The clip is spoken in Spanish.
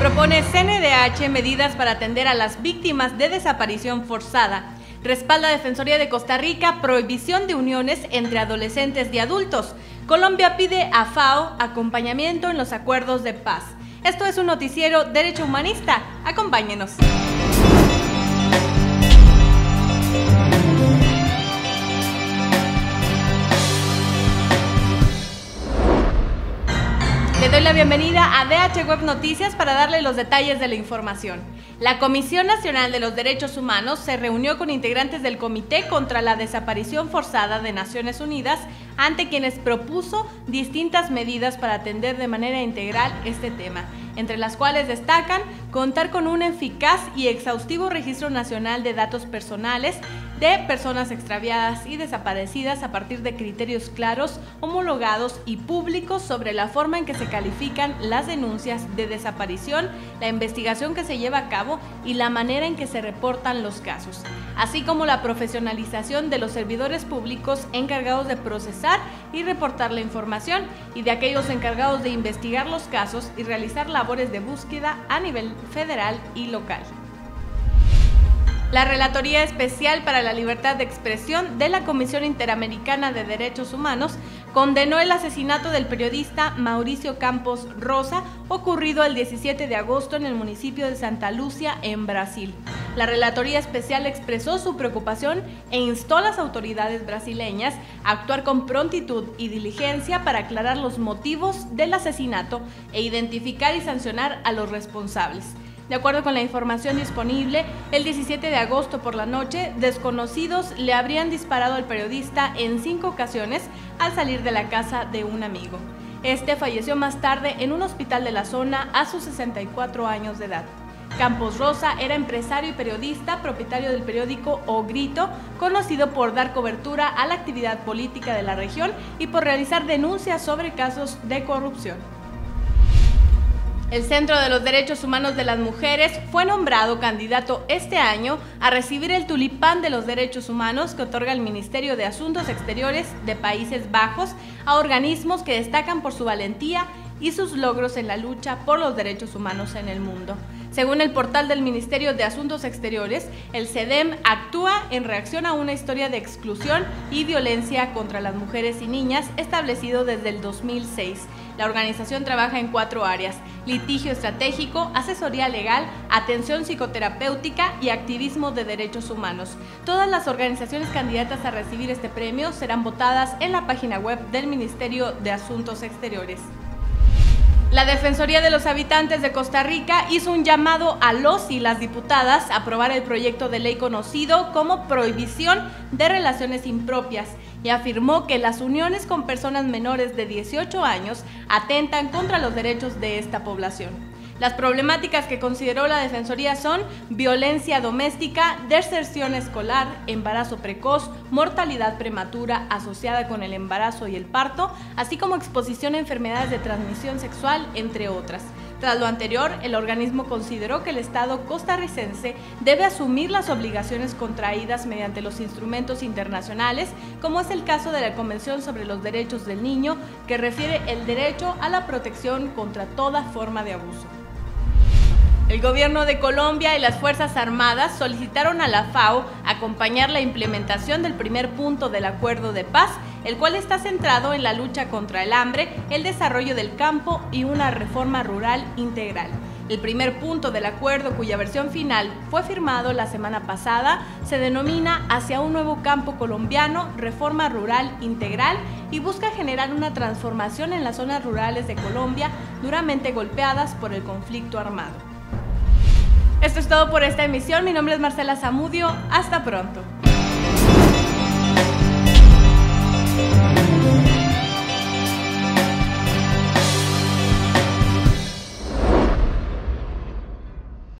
Propone CNDH medidas para atender a las víctimas de desaparición forzada. Respalda Defensoría de Costa Rica prohibición de uniones entre adolescentes y adultos. Colombia pide a FAO acompañamiento en los acuerdos de paz. Esto es un noticiero Derecho Humanista. Acompáñenos. Le doy la bienvenida a DH Web Noticias para darle los detalles de la información. La Comisión Nacional de los Derechos Humanos se reunió con integrantes del Comité contra la Desaparición Forzada de Naciones Unidas, ante quienes propuso distintas medidas para atender de manera integral este tema, entre las cuales destacan contar con un eficaz y exhaustivo registro nacional de datos personales de personas extraviadas y desaparecidas a partir de criterios claros, homologados y públicos sobre la forma en que se califican las denuncias de desaparición, la investigación que se lleva a cabo y la manera en que se reportan los casos, así como la profesionalización de los servidores públicos encargados de procesar y reportar la información y de aquellos encargados de investigar los casos y realizar labores de búsqueda a nivel federal y local. La Relatoría Especial para la Libertad de Expresión de la Comisión Interamericana de Derechos Humanos condenó el asesinato del periodista Mauricio Campos Rosa, ocurrido el 17 de agosto en el municipio de Santa Lúcia, en Brasil. La Relatoría Especial expresó su preocupación e instó a las autoridades brasileñas a actuar con prontitud y diligencia para aclarar los motivos del asesinato e identificar y sancionar a los responsables. De acuerdo con la información disponible, el 17 de agosto por la noche, desconocidos le habrían disparado al periodista en 5 ocasiones al salir de la casa de un amigo. Este falleció más tarde en un hospital de la zona a sus 64 años de edad. Campos Rosa era empresario y periodista, propietario del periódico O Grito, conocido por dar cobertura a la actividad política de la región y por realizar denuncias sobre casos de corrupción. El Centro de los Derechos Humanos de las Mujeres fue nombrado candidato este año a recibir el Tulipán de los Derechos Humanos que otorga el Ministerio de Asuntos Exteriores de Países Bajos a organismos que destacan por su valentía y sus logros en la lucha por los derechos humanos en el mundo. Según el portal del Ministerio de Asuntos Exteriores, el CEDEM actúa en reacción a una historia de exclusión y violencia contra las mujeres y niñas establecido desde el 2006. La organización trabaja en 4 áreas: litigio estratégico, asesoría legal, atención psicoterapéutica y activismo de derechos humanos. Todas las organizaciones candidatas a recibir este premio serán votadas en la página web del Ministerio de Asuntos Exteriores. La Defensoría de los Habitantes de Costa Rica hizo un llamado a los y las diputadas a aprobar el proyecto de ley conocido como Prohibición de Relaciones Impropias y afirmó que las uniones con personas menores de 18 años atentan contra los derechos de esta población. Las problemáticas que consideró la Defensoría son violencia doméstica, deserción escolar, embarazo precoz, mortalidad prematura asociada con el embarazo y el parto, así como exposición a enfermedades de transmisión sexual, entre otras. Tras lo anterior, el organismo consideró que el Estado costarricense debe asumir las obligaciones contraídas mediante los instrumentos internacionales, como es el caso de la Convención sobre los Derechos del Niño, que refiere el derecho a la protección contra toda forma de abuso. El gobierno de Colombia y las Fuerzas Armadas solicitaron a la FAO acompañar la implementación del primer punto del acuerdo de paz, el cual está centrado en la lucha contra el hambre, el desarrollo del campo y una reforma rural integral. El primer punto del acuerdo, cuya versión final fue firmado la semana pasada, se denomina Hacia un nuevo campo colombiano, reforma rural integral, y busca generar una transformación en las zonas rurales de Colombia duramente golpeadas por el conflicto armado. Esto es todo por esta emisión. Mi nombre es Marcela Zamudio. Hasta pronto.